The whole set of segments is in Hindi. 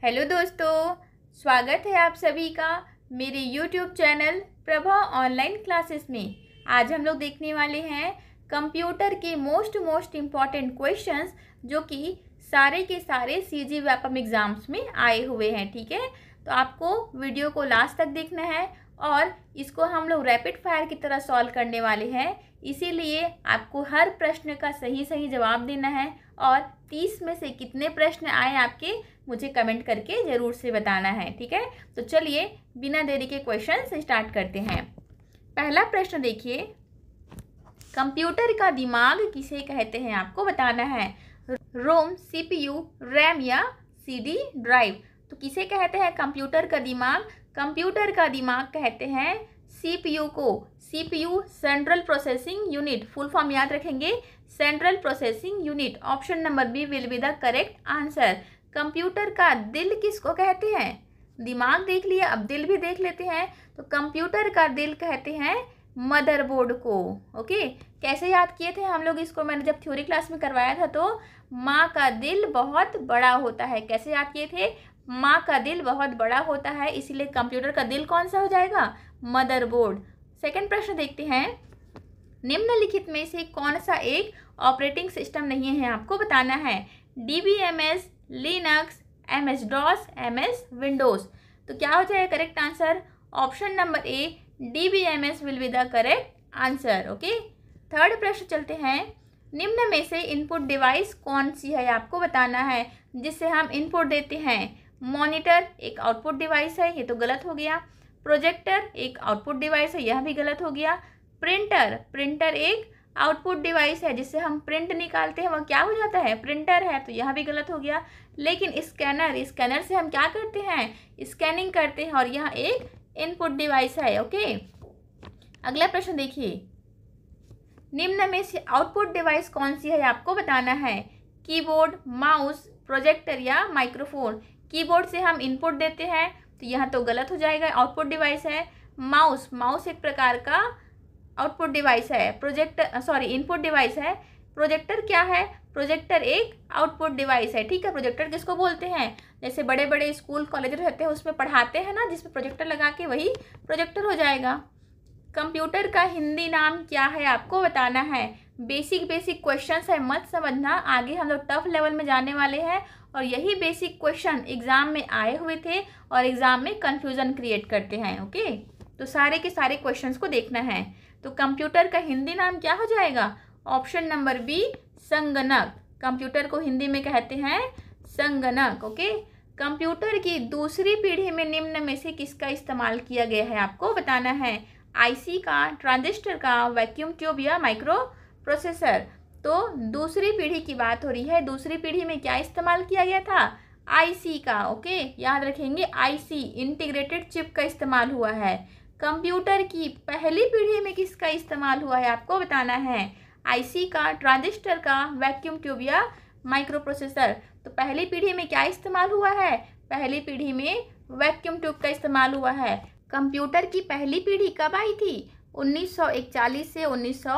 हेलो दोस्तों, स्वागत है आप सभी का मेरे YouTube channel Prabha online classes में। आज हम लोग देखने वाले हैं कंप्यूटर के मोस्ट इम्पॉर्टेंट क्वेश्चंस जो कि सारे के सारे सीजी व्यापम एग्जाम्स में आए हुए हैं। ठीक है, तो आपको वीडियो को लास्ट तक देखना है और इसको हम लोग रैपिड फायर की तरह सॉल्व करने वाले हैं। इसीलिए आपको हर प्रश्न का सही जवाब देना है और 30 में से कितने प्रश्न आए आपके मुझे कमेंट करके ज़रूर से बताना है। ठीक है, तो चलिए बिना देरी के क्वेश्चन से स्टार्ट करते हैं। पहला प्रश्न देखिए, कंप्यूटर का दिमाग किसे कहते हैं आपको बताना है। रोम, सीपीयू, रैम या सीडी ड्राइव। तो किसे कहते हैं कंप्यूटर का दिमाग? कंप्यूटर का दिमाग कहते हैं सीपीयू को। CPU central processing unit, full form याद रखेंगे, central processing unit. Option number B will be the correct answer. Computer का दिल किसको कहते हैं? दिमाग देख लिया, अब दिल भी देख लेते हैं। तो कंप्यूटर का दिल कहते हैं मदरबोर्ड को। ओके, कैसे याद किए थे हम लोग इसको? मैंने जब थ्योरी क्लास में करवाया था तो माँ का दिल बहुत बड़ा होता है। कैसे याद किए थे? माँ का दिल बहुत बड़ा होता है, इसीलिए कंप्यूटर का दिल कौन सा हो जाएगा? मदरबोर्ड। सेकंड प्रश्न देखते हैं, निम्नलिखित में से कौन सा एक ऑपरेटिंग सिस्टम नहीं है आपको बताना है। DBMS, Linux, MS DOS, MS Windows. तो क्या हो जाएगा correct answer? Option number A DBMS will be the correct answer. Okay, third प्रश्न चलते हैं, निम्न में से इनपुट डिवाइस कौन सी है आपको बताना है जिससे हम इनपुट देते हैं। मॉनिटर एक आउटपुट डिवाइस है, ये तो गलत हो गया। प्रोजेक्टर एक आउटपुट डिवाइस है, यह भी गलत हो गया। प्रिंटर एक आउटपुट डिवाइस है, जिससे हम प्रिंट निकालते हैं, वह क्या हो जाता है? प्रिंटर है, तो यह भी गलत हो गया। लेकिन स्कैनर से हम क्या करते हैं? स्कैनिंग करते हैं और यह एक इनपुट डिवाइस है। ओके, अगला प्रश्न देखिए, निम्न में से आउटपुट डिवाइस कौन सी है आपको बताना है। कीबोर्ड, माउस, प्रोजेक्टर या माइक्रोफोन। कीबोर्ड से हम इनपुट देते हैं, तो यह तो गलत हो जाएगा, आउटपुट डिवाइस है। माउस एक प्रकार का आउटपुट डिवाइस है। इनपुट डिवाइस है। प्रोजेक्टर क्या है? प्रोजेक्टर एक आउटपुट डिवाइस है। ठीक है, प्रोजेक्टर किसको बोलते हैं? जैसे बड़े बड़े स्कूल कॉलेज रहते हैं उसमें पढ़ाते हैं ना, जिसमें प्रोजेक्टर लगा के, वही प्रोजेक्टर हो जाएगा। कंप्यूटर का हिंदी नाम क्या है आपको बताना है। बेसिक क्वेश्चंस है, मत समझना, आगे हम लोग टफ लेवल में जाने वाले हैं और यही बेसिक क्वेश्चन एग्जाम में आए हुए थे और एग्जाम में कंफ्यूजन क्रिएट करते हैं। ओके, तो सारे के सारे क्वेश्चंस को देखना है। तो कंप्यूटर का हिंदी नाम क्या हो जाएगा? ऑप्शन नंबर बी संगणक। कंप्यूटर को हिंदी में कहते हैं संगणक। ओके, कंप्यूटर की दूसरी पीढ़ी में निम्न में से किसका इस्तेमाल किया गया है आपको बताना है। आईसी का, ट्रांजिस्टर का, वैक्यूम ट्यूब या माइक्रो प्रोसेसर। तो दूसरी पीढ़ी की बात हो रही है, दूसरी पीढ़ी में क्या इस्तेमाल किया गया था? आईसी का। ओके, याद रखेंगे, आईसी इंटीग्रेटेड चिप का इस्तेमाल हुआ है। कंप्यूटर की पहली पीढ़ी में किसका इस्तेमाल हुआ है आपको बताना है। आईसी का, ट्रांजिस्टर का, वैक्यूम ट्यूब या माइक्रो प्रोसेसर। तो पहली पीढ़ी में क्या इस्तेमाल हुआ है? पहली पीढ़ी में वैक्यूम ट्यूब का इस्तेमाल हुआ है। कंप्यूटर की पहली पीढ़ी कब आई थी? 1941 से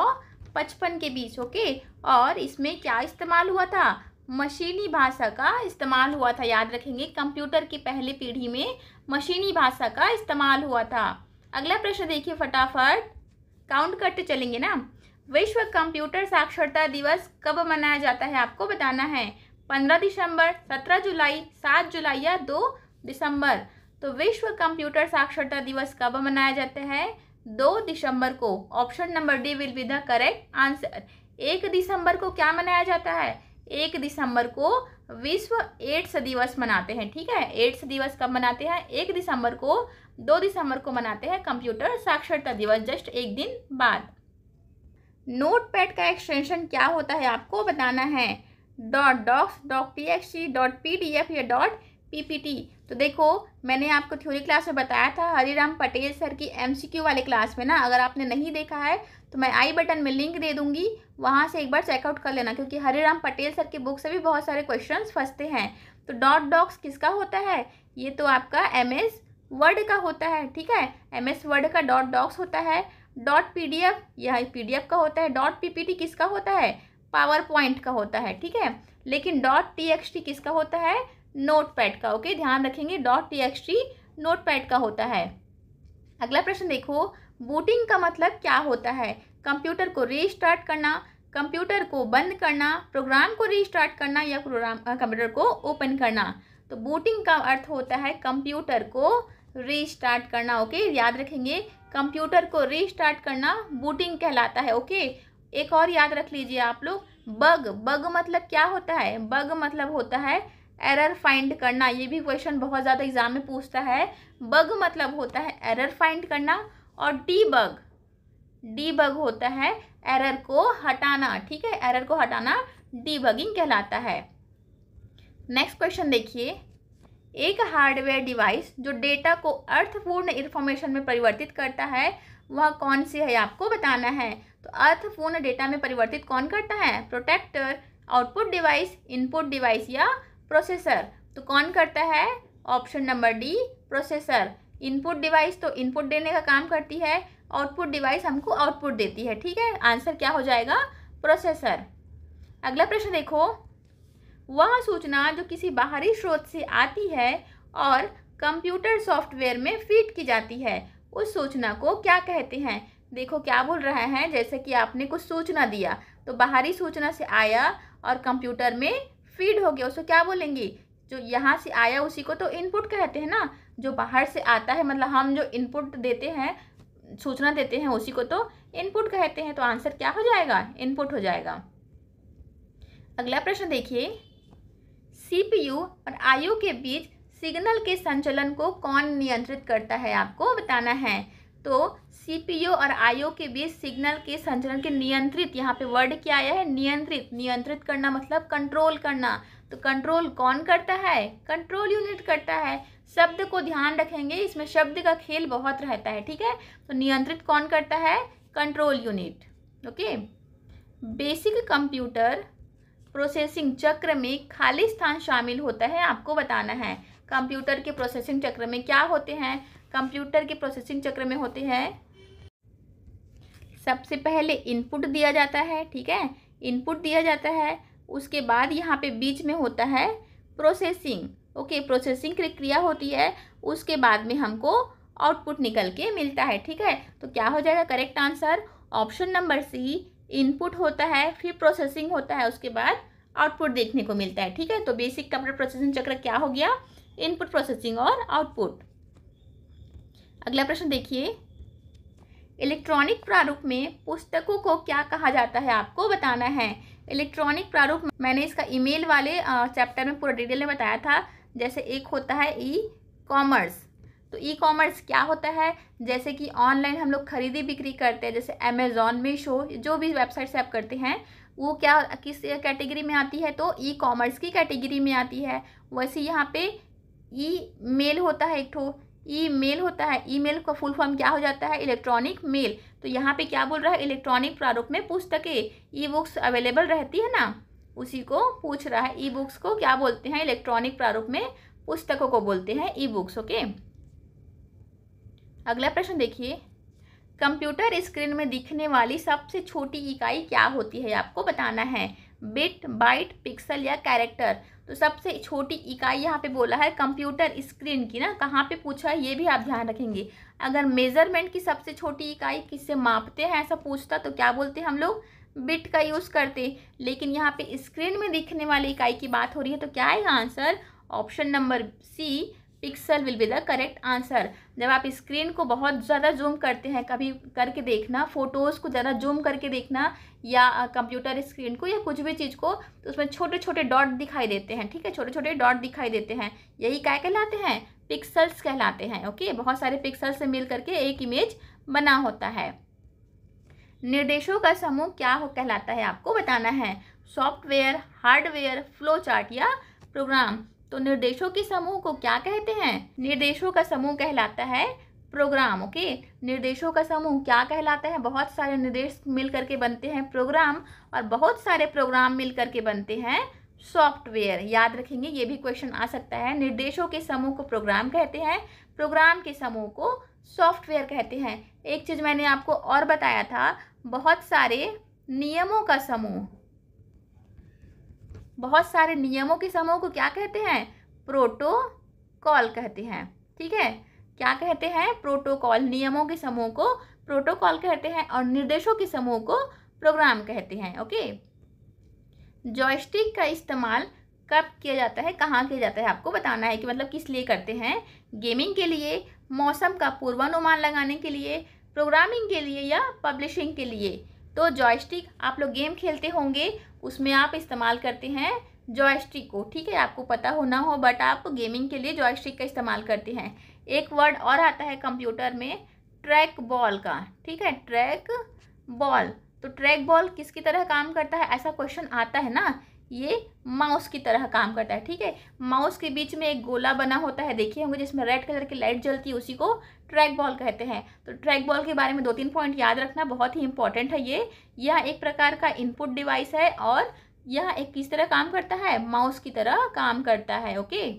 1955 के बीच। ओके, और इसमें क्या इस्तेमाल हुआ था? मशीनी भाषा का इस्तेमाल हुआ था। याद रखेंगे, कंप्यूटर की पहली पीढ़ी में मशीनी भाषा का इस्तेमाल हुआ था। अगला प्रश्न देखिए, फटाफट काउंट करते चलेंगे ना। विश्व कंप्यूटर साक्षरता दिवस कब मनाया जाता है आपको बताना है। 15 दिसंबर, 17 जुलाई, 7 जुलाई या 2 दिसंबर। तो विश्व कंप्यूटर साक्षरता दिवस कब मनाया जाता है? 2 दिसंबर को। Option number D will be the correct answer. 1 दिसंबर को क्या मनाया जाता है? 1 दिसंबर को विश्व एड्स दिवस मनाते हैं। ठीक है, एड्स दिवस कब मनाते हैं? 1 दिसंबर को। 2 दिसंबर को मनाते हैं कंप्यूटर साक्षरता दिवस, जस्ट एक दिन बाद। नोटपैड का एक्सटेंशन क्या होता है आपको बताना है। .docs, .txt, .pdf या .ppt। तो देखो, मैंने आपको थ्योरी क्लास में बताया था हरिराम पटेल सर की MCQ वाले क्लास में ना, अगर आपने नहीं देखा है तो मैं आई बटन में लिंक दे दूंगी, वहाँ से एक बार चेकआउट कर लेना, क्योंकि हरिराम पटेल सर की बुक से भी बहुत सारे क्वेश्चंस फंसते हैं। तो .docs किसका होता है? ये तो आपका MS वर्ड का होता है। ठीक है, MS वर्ड का .docs होता है। .pdf यह PDF का होता है। .ppt किसका होता है? पावर पॉइंट का होता है। ठीक है, लेकिन .txt किसका होता है? नोटपैड का। ओके, ध्यान रखेंगे .txt नोटपैड का होता है। अगला प्रश्न देखो, बूटिंग का मतलब क्या होता है? कंप्यूटर को रीस्टार्ट करना, कंप्यूटर को बंद करना, प्रोग्राम को रीस्टार्ट करना या प्रोग्राम कंप्यूटर को ओपन करना। तो बूटिंग का अर्थ होता है कंप्यूटर को रीस्टार्ट करना। ओके, याद रखेंगे, कंप्यूटर को रीस्टार्ट करना बूटिंग कहलाता है। ओके, एक और याद रख लीजिए आप लोग, बग मतलब क्या होता है? बग मतलब होता है एरर फाइंड करना। ये भी क्वेश्चन बहुत ज़्यादा एग्जाम में पूछता है। बग मतलब होता है एरर फाइंड करना, और डीबग होता है एरर को हटाना। ठीक है, एरर को हटाना डीबगिंग कहलाता है। नेक्स्ट क्वेश्चन देखिए, एक हार्डवेयर डिवाइस जो डेटा को अर्थपूर्ण इंफॉर्मेशन में परिवर्तित करता है वह कौन सी है? आपको बताना है। तो अर्थपूर्ण डेटा में परिवर्तित कौन करता है? Protector, output device, input device या प्रोसेसर। तो कौन करता है? Option number D, processor. Input device तो इनपुट देने का काम करती है, आउटपुट डिवाइस हमको आउटपुट देती है। ठीक है, आंसर क्या हो जाएगा? प्रोसेसर। अगला प्रश्न देखो, वह सूचना जो किसी बाहरी स्रोत से आती है और कंप्यूटर सॉफ्टवेयर में फीड की जाती है, उस सूचना को क्या कहते हैं? देखो क्या बोल रहा है, जैसे कि आपने कुछ सूचना दिया, तो बाहरी सूचना से आया और कंप्यूटर में फीड हो गया, उसको क्या बोलेंगे? जो यहाँ से आया उसी को तो इनपुट कहते हैं ना, जो बाहर से आता है मतलब हम जो इनपुट देते हैं, सूचना देते हैं, उसी को तो इनपुट कहते हैं। तो आंसर क्या हो जाएगा? इनपुट हो जाएगा। अगला प्रश्न देखिए, सीपीयू और आईओ के बीच सिग्नल के संचलन को कौन नियंत्रित करता है? आपको बताना है। तो सीपीयू और आईओ के बीच सिग्नल के संचलन के नियंत्रित, यहाँ पे वर्ड क्या आया है? नियंत्रित। नियंत्रित करना मतलब कंट्रोल करना। तो कंट्रोल कौन करता है? कंट्रोल यूनिट करता है। शब्द को ध्यान रखेंगे, इसमें शब्द का खेल बहुत रहता है। ठीक है, तो नियंत्रित कौन करता है? Control unit. Okay, basic computer processing चक्र में खाली स्थान शामिल होता है, आपको बताना है। कंप्यूटर के प्रोसेसिंग चक्र में क्या होते हैं? कंप्यूटर के प्रोसेसिंग चक्र में होते हैं, सबसे पहले इनपुट दिया जाता है। ठीक है, इनपुट दिया जाता है, उसके बाद यहाँ पे बीच में होता है प्रोसेसिंग। ओके, प्रोसेसिंग प्रक्रिया होती है, उसके बाद में हमको आउटपुट निकल के मिलता है। ठीक है, तो क्या हो जाएगा correct answer? Option number C, input होता है, फिर प्रोसेसिंग होता है, उसके बाद आउटपुट देखने को मिलता है। ठीक है, तो बेसिक कंप्यूटर प्रोसेसिंग चक्र क्या हो गया? इनपुट, प्रोसेसिंग और आउटपुट। अगला प्रश्न देखिए, इलेक्ट्रॉनिक प्रारूप में पुस्तकों को क्या कहा जाता है? आपको बताना है। इलेक्ट्रॉनिक प्रारूप मैंने इसका ईमेल वाले चैप्टर में पूरा डिटेल में बताया था। जैसे एक होता है ई कॉमर्स, तो ई कॉमर्स क्या होता है? जैसे कि ऑनलाइन हम लोग खरीदी बिक्री करते हैं, जैसे अमेजॉन, मीशो, जो भी वेबसाइट से आप करते हैं, वो क्या किस कैटेगरी में आती है? तो ई कॉमर्स की कैटेगरी में आती है। वैसे यहाँ पे ई मेल होता है, एक ठो ईमेल होता है। ईमेल का फुल फॉर्म क्या हो जाता है? Electronic mail. तो यहाँ पे क्या बोल रहा है? इलेक्ट्रॉनिक प्रारूप में पुस्तकें, ई बुक्स अवेलेबल रहती है ना, उसी को पूछ रहा है। ई बुक्स को क्या बोलते हैं? इलेक्ट्रॉनिक प्रारूप में पुस्तकों को बोलते हैं ई बुक्स। ओके, अगला प्रश्न देखिए, कंप्यूटर स्क्रीन में दिखने वाली सबसे छोटी इकाई क्या होती है? आपको बताना है। बिट, बाइट, पिक्सल या कैरेक्टर। तो सबसे छोटी इकाई यहाँ पे बोला है कंप्यूटर स्क्रीन की ना, कहाँ पे पूछा है ये भी आप ध्यान रखेंगे। अगर मेजरमेंट की सबसे छोटी इकाई किससे मापते हैं ऐसा पूछता तो क्या बोलते हम लोग? बिट का यूज़ करते। लेकिन यहाँ पे स्क्रीन में दिखने वाली इकाई की बात हो रही है, तो क्या आएगा answer? Option number C, pixel will be the correct answer. जब आप स्क्रीन को बहुत ज़्यादा जूम करते हैं, कभी करके देखना, फोटोज़ को ज़्यादा जूम करके देखना, या कंप्यूटर स्क्रीन को या कुछ भी चीज़ को, तो उसमें छोटे छोटे डॉट दिखाई देते हैं। ठीक है, छोटे छोटे डॉट दिखाई देते हैं, यही क्या कहलाते हैं? पिक्सल्स कहलाते हैं। ओके, बहुत सारे पिक्सल से मिल करके एक इमेज बना होता है। निर्देशों का समूह क्या कहलाता है? आपको बताना है। सॉफ्टवेयर, हार्डवेयर, फ्लो चार्ट या प्रोग्राम। तो निर्देशों के समूह को क्या कहते हैं? निर्देशों का समूह कहलाता है प्रोग्राम। ओके, निर्देशों का समूह क्या कहलाता है? बहुत सारे निर्देश मिल करके बनते हैं प्रोग्राम, और बहुत सारे प्रोग्राम मिल करके बनते हैं सॉफ्टवेयर। याद रखेंगे, ये भी क्वेश्चन आ सकता है। निर्देशों के समूह को प्रोग्राम कहते हैं, प्रोग्राम के समूह को सॉफ्टवेयर कहते हैं। एक चीज़ मैंने आपको और बताया था, बहुत सारे नियमों का समूह, बहुत सारे नियमों के समूह को क्या कहते हैं? प्रोटोकॉल कहते हैं। ठीक है, क्या कहते हैं? प्रोटोकॉल। नियमों के समूह को प्रोटोकॉल कहते हैं और निर्देशों के समूह को प्रोग्राम कहते हैं। ओके, जॉयस्टिक का इस्तेमाल कब किया जाता है, कहाँ किया जाता है, आपको बताना है कि मतलब किस लिए करते हैं। गेमिंग के लिए, मौसम का पूर्वानुमान लगाने के लिए, प्रोग्रामिंग के लिए या पब्लिशिंग के लिए। तो जॉयस्टिक, आप लोग गेम खेलते होंगे, उसमें आप इस्तेमाल करते हैं जॉयस्टिक को। ठीक है, आपको पता हो ना हो, बट आप गेमिंग के लिए जॉयस्टिक का इस्तेमाल करते हैं। एक वर्ड और आता है कंप्यूटर में, ट्रैक बॉल का। ठीक है, ट्रैक बॉल। तो ट्रैक बॉल किसकी तरह काम करता है, ऐसा क्वेश्चन आता है ना, ये माउस की तरह काम करता है। ठीक है, माउस के बीच में एक गोला बना होता है, देखिए होंगे, जिसमें रेड कलर की लाइट जलती है, उसी को ट्रैक बॉल कहते हैं। तो ट्रैक बॉल के बारे में 2-3 पॉइंट याद रखना, बहुत ही इंपॉर्टेंट है ये। यह एक प्रकार का इनपुट डिवाइस है और यह एक किस तरह काम करता है, माउस की तरह काम करता है। ओके,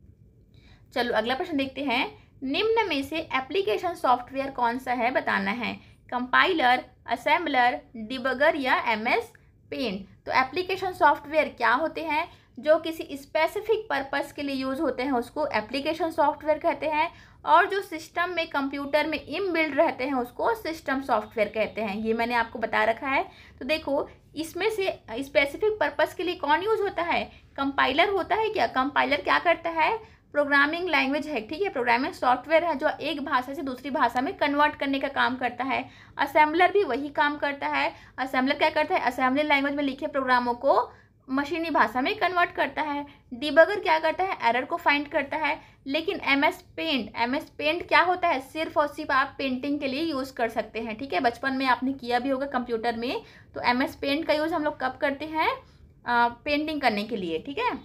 चलो अगला प्रश्न देखते हैं। निम्न में से एप्लीकेशन सॉफ्टवेयर कौन सा है, बताना है। कंपाइलर, असेंबलर, डिबगर या MS पेंट। तो एप्लीकेशन सॉफ्टवेयर क्या होते हैं, जो किसी स्पेसिफिक पर्पस के लिए यूज़ होते हैं, उसको एप्लीकेशन सॉफ्टवेयर कहते हैं। और जो सिस्टम में, कंप्यूटर में इनबिल्ट रहते हैं, उसको सिस्टम सॉफ्टवेयर कहते हैं। ये मैंने आपको बता रखा है। तो देखो, इसमें से स्पेसिफिक पर्पस के लिए कौन यूज़ होता है, कंपाइलर होता है। क्या कंपाइलर क्या करता है, प्रोग्रामिंग लैंग्वेज है। ठीक है, प्रोग्रामिंग सॉफ्टवेयर है जो एक भाषा से दूसरी भाषा में कन्वर्ट करने का काम करता है। असेंबलर भी वही काम करता है। असेंबलर क्या करता है, असेंबली लैंग्वेज में लिखे प्रोग्रामों को मशीनी भाषा में कन्वर्ट करता है। डिबगर क्या करता है, एरर को फाइंड करता है। लेकिन MS पेंट क्या होता है, सिर्फ और सिर्फ आप पेंटिंग के लिए यूज़ कर सकते हैं। ठीक है, बचपन में आपने किया भी होगा कंप्यूटर में। तो MS पेंट का यूज़ हम लोग कब करते हैं, पेंटिंग करने के लिए। ठीक है,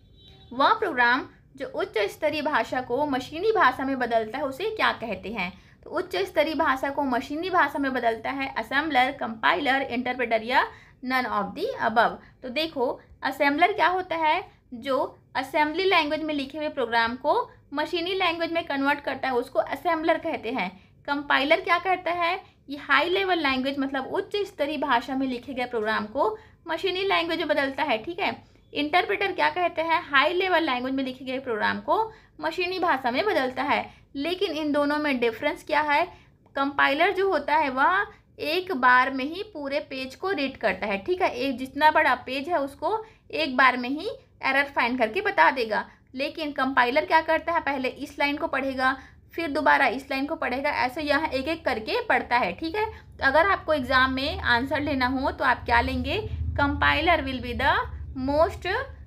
वह प्रोग्राम जो उच्च स्तरीय भाषा को मशीनी भाषा में बदलता है, उसे क्या कहते हैं। तो उच्च स्तरीय भाषा को मशीनी भाषा में बदलता है असेंबलर, कंपाइलर, इंटरप्रेटर या नन ऑफ दी अबव। तो देखो, असेंबलर क्या होता है, जो असेंबली लैंग्वेज में लिखे हुए प्रोग्राम को मशीनी लैंग्वेज में कन्वर्ट करता है, उसको असेंबलर कहते हैं। कंपाइलर क्या करता है, ये हाई लेवल लैंग्वेज मतलब उच्च स्तरीय भाषा में लिखे गए प्रोग्राम को मशीनी लैंग्वेज में बदलता है। ठीक है, इंटरप्रेटर क्या कहते हैं, हाई लेवल लैंग्वेज में लिखे गए प्रोग्राम को मशीनी भाषा में बदलता है। लेकिन इन दोनों में डिफरेंस क्या है, कंपाइलर जो होता है वह एक बार में ही पूरे पेज को रीड करता है। ठीक है, एक जितना बड़ा पेज है उसको एक बार में ही एरर फाइंड करके बता देगा। लेकिन कंपाइलर क्या करता है, पहले इस लाइन को पढ़ेगा, फिर दोबारा इस लाइन को पढ़ेगा, ऐसे यहाँ एक एक करके पढ़ता है। ठीक है, तो अगर आपको एग्जाम में आंसर लेना हो तो आप क्या लेंगे, compiler will be the most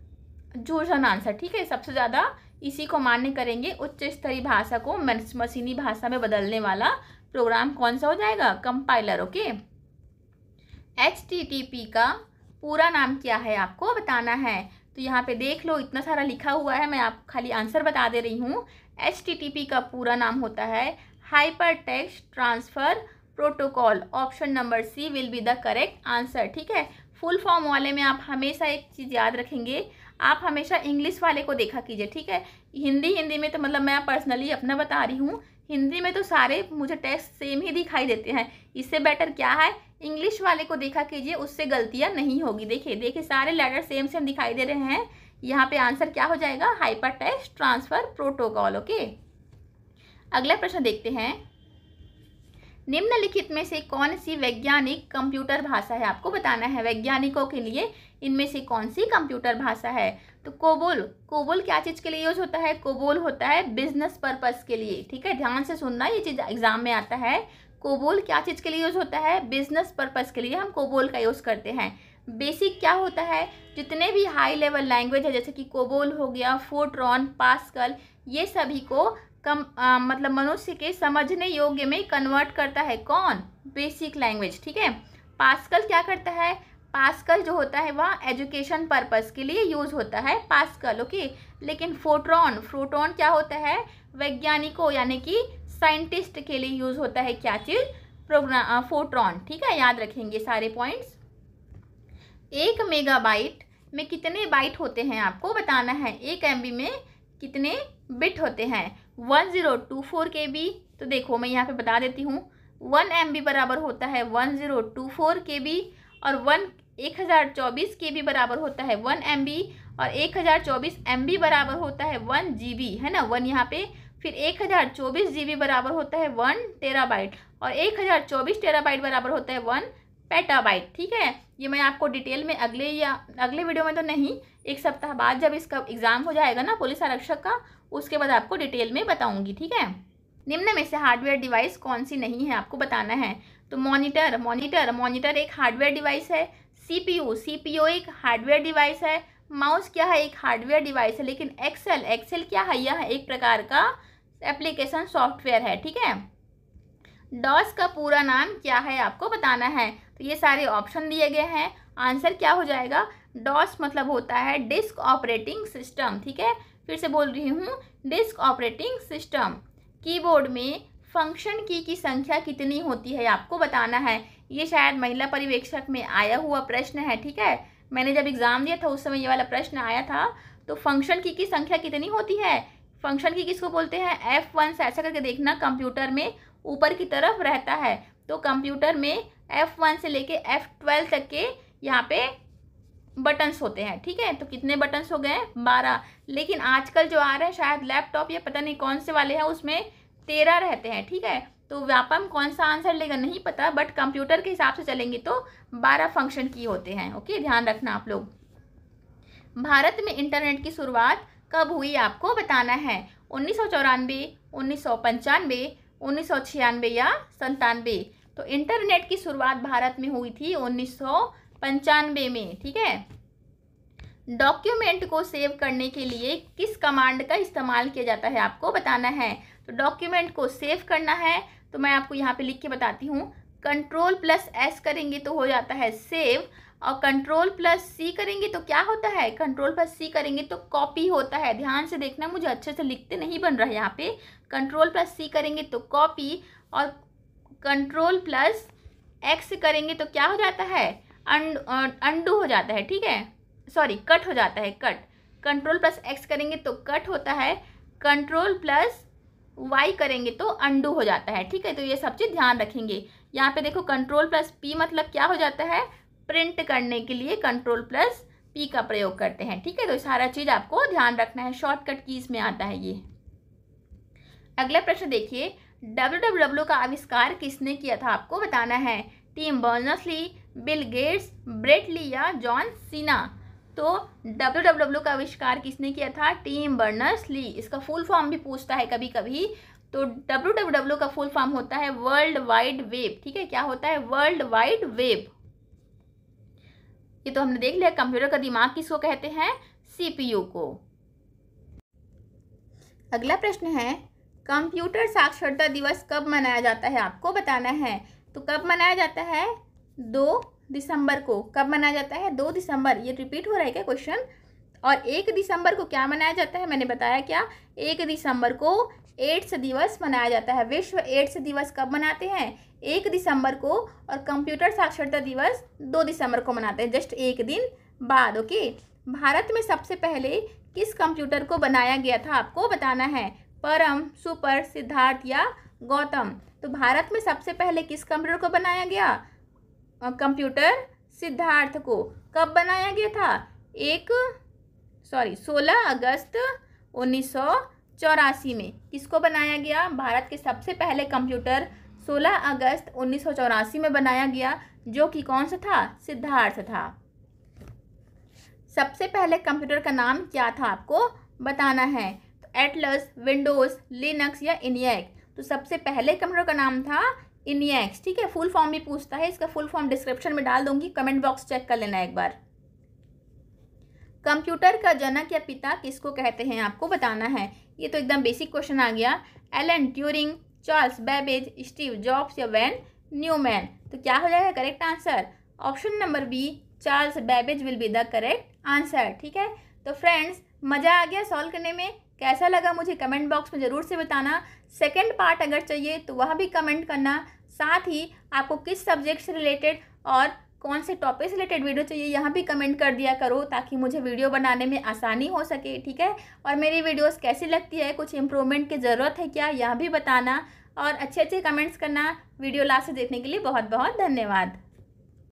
chosen answer. ठीक है, सबसे ज़्यादा इसी को मान्य करेंगे। उच्च स्तरीय भाषा को मशीनी भाषा में बदलने वाला प्रोग्राम कौन सा हो जाएगा, कंपाइलर। ओके, HTTP का पूरा नाम क्या है, आपको बताना है। तो यहाँ पे देख लो, इतना सारा लिखा हुआ है, मैं आप खाली आंसर बता दे रही हूँ। HTTP का पूरा नाम होता है hypertext transfer protocol. Option number C will be the correct answer. ठीक है, फुल फॉर्म वाले में आप हमेशा एक चीज़ याद रखेंगे, आप हमेशा इंग्लिश वाले को देखा कीजिए। ठीक है, हिंदी में तो मतलब मैं पर्सनली अपना बता रही हूँ, हिंदी में तो सारे मुझे टेक्स्ट सेम ही दिखाई देते हैं। इससे बेटर क्या है, इंग्लिश वाले को देखा कीजिए, उससे गलतियाँ नहीं होगी। देखिए सारे लेटर सेम दिखाई दे रहे हैं। यहाँ पे आंसर क्या हो जाएगा, hypertext transfer protocol. Okay, अगला प्रश्न देखते हैं। निम्नलिखित में से कौन सी वैज्ञानिक कंप्यूटर भाषा है, आपको बताना है। वैज्ञानिकों के लिए इनमें से कौन सी कंप्यूटर भाषा है। तो कोबोल क्या चीज़ के लिए यूज होता है, कोबोल होता है बिजनेस पर्पस के लिए। ठीक है, ध्यान से सुनना, ये चीज़ एग्जाम में आता है। कोबोल क्या चीज़ के लिए यूज होता है, बिजनेस पर्पस के लिए हम कोबोल का यूज़ करते हैं। बेसिक क्या होता है, जितने भी हाई लेवल लैंग्वेज है जैसे कि कोबोल हो गया, फोर्ट्रॉन, पास्कल, ये सभी को मतलब मनुष्य के समझने योग्य में कन्वर्ट करता है। कौन, बेसिक लैंग्वेज। ठीक है, पास्कल क्या करता है, पास्कल जो होता है वह एजुकेशन पर्पस के लिए यूज होता है, पास्कल। ओके, लेकिन फोर्ट्रॉन क्या होता है, वैज्ञानिकों यानी कि साइंटिस्ट के लिए यूज होता है। क्या चीज़, प्रोग्राम, फोर्ट्रॉन। ठीक है, याद रखेंगे सारे पॉइंट्स। 1 मेगाबाइट में कितने बाइट होते हैं, आपको बताना है। 1 MB में कितने बिट होते हैं, 1024 KB। तो देखो मैं यहाँ पे बता देती हूँ, 1 MB बराबर होता है 1024 KB और 1024 KB बराबर होता है 1 MB और 1024 MB बराबर होता है 1 GB, है ना, 1 यहाँ पे। फिर 1024 GB बराबर होता है 1 टेराबाइट, और 1024 टेराबाइट बराबर होता है 1 पेटाबाइट। ठीक है, ये मैं आपको डिटेल में अगले वीडियो में तो नहीं, एक सप्ताह बाद जब इसका एग्जाम हो जाएगा ना पुलिस आरक्षक का, उसके बाद आपको डिटेल में बताऊंगी। ठीक है, निम्न में से हार्डवेयर डिवाइस कौन सी नहीं है, आपको बताना है। तो मॉनिटर एक हार्डवेयर डिवाइस है। सीपीयू एक हार्डवेयर डिवाइस है। माउस क्या है, एक हार्डवेयर डिवाइस है। लेकिन एक्सेल क्या है, यह एक प्रकार का एप्लीकेशन सॉफ्टवेयर है। ठीक है, डॉस का पूरा नाम क्या है, आपको बताना है। तो ये सारे ऑप्शन दिए गए हैं, आंसर क्या हो जाएगा। डॉस मतलब होता है डिस्क ऑपरेटिंग सिस्टम। ठीक है, फिर से बोल रही हूँ, डिस्क ऑपरेटिंग सिस्टम। कीबोर्ड में फंक्शन की संख्या कितनी होती है, आपको बताना है। ये शायद महिला पर्यवेक्षक में आया हुआ प्रश्न है। ठीक है, मैंने जब एग्जाम दिया था उस समय ये वाला प्रश्न आया था। तो फंक्शन की संख्या कितनी होती है, फंक्शन की किसको बोलते हैं, F1 से ऐसा करके देखना, कंप्यूटर में ऊपर की तरफ रहता है। तो कंप्यूटर में F1 से लेके F12 तक के यहाँ पे बटन्स होते हैं। ठीक है, तो कितने बटन्स हो गए, 12। लेकिन आजकल जो आ रहे हैं शायद लैपटॉप या पता नहीं कौन से वाले हैं, उसमें 13 रहते हैं। ठीक है, तो व्यापम कौन सा आंसर लेगा नहीं पता, बट कंप्यूटर के हिसाब से चलेंगे तो 12 फंक्शन की होते हैं। ओके, ध्यान रखना आप लोग। भारत में इंटरनेट की शुरुआत कब हुई, आपको बताना है। 1994, 1995, 1996 या 97। तो इंटरनेट की शुरुआत भारत में हुई थी 1995 में। ठीक है, डॉक्यूमेंट को सेव करने के लिए किस कमांड का इस्तेमाल किया जाता है, आपको बताना है। तो डॉक्यूमेंट को सेव करना है तो मैं आपको यहाँ पे लिख के बताती हूँ। Ctrl+S करेंगे तो हो जाता है सेव, और Ctrl+C करेंगे तो क्या होता है, Ctrl+C करेंगे तो कॉपी होता है। ध्यान से देखना, मुझे अच्छे से लिखते नहीं बन रहा है यहाँ पे। Ctrl+C करेंगे तो कॉपी, और Ctrl+X करेंगे तो क्या हो जाता है, अंडू हो जाता है। ठीक है, सॉरी, कट हो जाता है, कट। Ctrl+X करेंगे तो कट होता है, Ctrl+Y करेंगे तो अंडू हो जाता है। ठीक है, तो ये सब चीज़ ध्यान रखेंगे। यहाँ पे देखो Ctrl+P मतलब क्या हो जाता है, प्रिंट करने के लिए Ctrl+P का प्रयोग करते हैं। ठीक है, तो सारा चीज़ आपको ध्यान रखना है, शॉर्टकट कीज में आता है ये। अगला प्रश्न देखिए, www का आविष्कार किसने किया था, आपको बताना है। Tim Berners Lee, Bill Gates, Brett Lee या जॉन सीना। तो www का आविष्कार किसने किया था, टिम बर्नर्स-ली। इसका फुल फॉर्म भी पूछता है कभी कभी। तो www का फुल फॉर्म होता है वर्ल्ड वाइड वेब। ठीक है, क्या होता है, वर्ल्ड वाइड वेब। ये तो हमने देख लिया। कंप्यूटर का दिमाग किसको कहते हैं, CPU को। अगला प्रश्न है, कंप्यूटर साक्षरता दिवस कब मनाया जाता है, आपको बताना है। तो कब मनाया जाता है, 2 दिसंबर को। कब मनाया जाता है, 2 दिसंबर। ये रिपीट हो रहा है क्या क्वेश्चन। और 1 दिसंबर को क्या मनाया जाता है, मैंने बताया क्या, 1 दिसंबर को एड्स दिवस मनाया जाता है। विश्व एड्स दिवस कब मनाते हैं, 1 दिसंबर को। और कंप्यूटर साक्षरता दिवस 2 दिसंबर को मनाते हैं, जस्ट एक दिन बाद। ओके, भारत में सबसे पहले किस कंप्यूटर को बनाया गया था, आपको बताना है। परम, सुपर, सिद्धार्थ या गौतम। तो भारत में सबसे पहले किस कंप्यूटर को बनाया गया, कंप्यूटर सिद्धार्थ को। कब बनाया गया था, 16 अगस्त 1984 में। किसको बनाया गया, भारत के सबसे पहले कंप्यूटर 16 अगस्त 1984 में बनाया गया, जो कि कौन सा था, सिद्धार्थ था। सबसे पहले कंप्यूटर का नाम क्या था, आपको बताना है। तो एटलस, विंडोज़, लिनक्स या इनिएक। तो सबसे पहले कंप्यूटर का नाम था इनिएक्स। ठीक है, फुल फॉर्म भी पूछता है, इसका फुल फॉर्म डिस्क्रिप्शन में डाल दूंगी, कमेंट बॉक्स चेक कर लेना एक बार। कंप्यूटर का जनक या पिता किसको कहते हैं, आपको बताना है। ये तो एकदम बेसिक क्वेश्चन आ गया। Alan Turing, Charles Babbage, Steve Jobs या वैन न्यूमैन। तो क्या हो जाएगा correct answer, option number B, Charles Babbage will be the correct answer. ठीक है, तो फ्रेंड्स मज़ा आ गया सॉल्व करने में। कैसा लगा मुझे कमेंट बॉक्स में ज़रूर से बताना। सेकंड पार्ट अगर चाहिए तो वह भी कमेंट करना। साथ ही आपको किस सब्जेक्ट से रिलेटेड और कौन से टॉपिक से रिलेटेड वीडियो चाहिए यहाँ भी कमेंट कर दिया करो, ताकि मुझे वीडियो बनाने में आसानी हो सके। ठीक है, और मेरी वीडियोस कैसी लगती है, कुछ इम्प्रूवमेंट की ज़रूरत है क्या, यह भी बताना। और अच्छे अच्छे कमेंट्स करना। वीडियो लास्ट से देखने के लिए बहुत बहुत धन्यवाद।